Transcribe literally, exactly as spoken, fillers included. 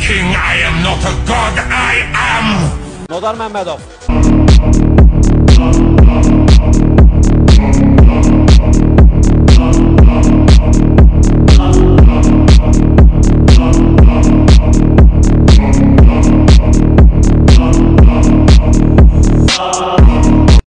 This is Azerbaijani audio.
king, I am not a god, I am Nodar Məmmədov.